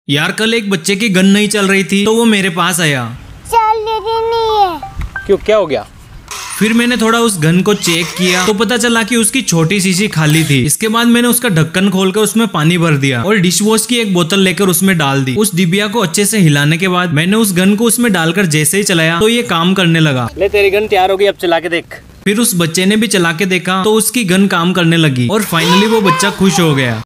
यार कल एक बच्चे की गन नहीं चल रही थी तो वो मेरे पास आया। चल रही नहीं है। क्यों, क्या हो गया? फिर मैंने थोड़ा उस गन को चेक किया तो पता चला कि उसकी छोटी शीशी खाली थी। इसके बाद मैंने उसका ढक्कन खोलकर उसमें पानी भर दिया और डिश वॉश की एक बोतल लेकर उसमें डाल दी। उस डिबिया को अच्छे से हिलाने के बाद मैंने उस गन को उसमें डालकर जैसे ही चलाया तो ये काम करने लगा। ले तेरी गन तैयार होगी, अब चला के देख। फिर उस बच्चे ने भी चला के देखा तो उसकी गन काम करने लगी और फाइनली वो बच्चा खुश हो गया।